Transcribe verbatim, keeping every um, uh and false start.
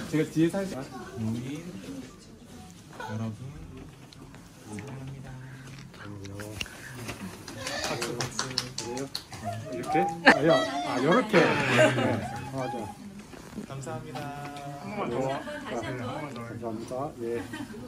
제가 뒤에 살짝. 모인 여러분 사랑합니다. 박수 박수. 그래요? 이렇게? 아, 야, 아 이렇게. 네. 맞아. 감사합니다. 한 번만 더. 감사합니다. 예.